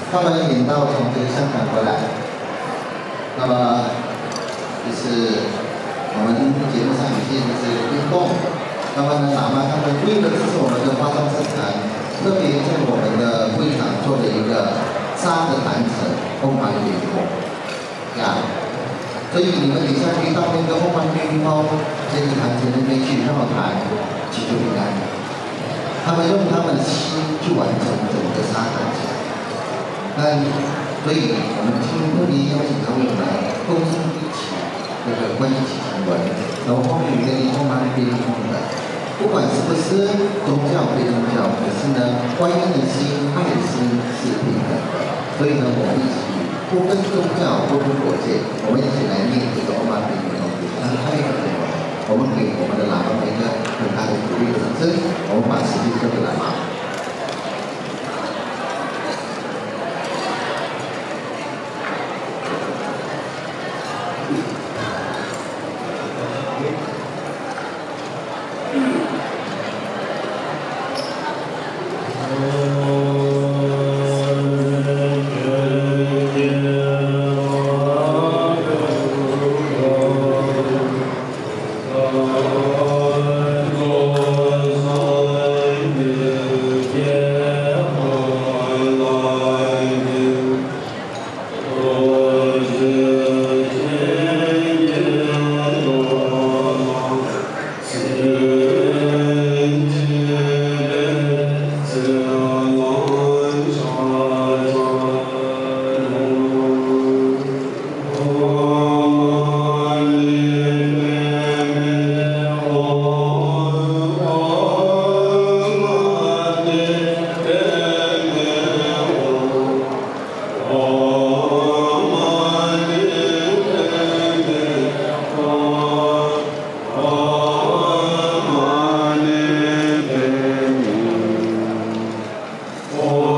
他们引到从这个香港回来，那么就是我们节目上有些就是运动，那么呢，哪怕他们为了支持我们的化妆生产，特别在我们的会场做了一个沙的坛城凤凰冰峰，呀，所以你们等一下可以到那个凤凰冰峰这个坛城那边去绕坛祈求平安。他们用他们的心去完成整个沙坛城。所以我们今天特别邀请他们来共同一起这个关系经文，然后后面有一个地方蛮悲痛的，不管是不是宗教非宗教，可是呢，观音的心、爱的心是平等的，所以呢，我们一起不分宗教、不分国界，我们一起来念这个欧玛比的东西，让他一个朋友，我们给我们的喇叭一个很大的鼓励掌声，我们把时间交给喇叭。 Oh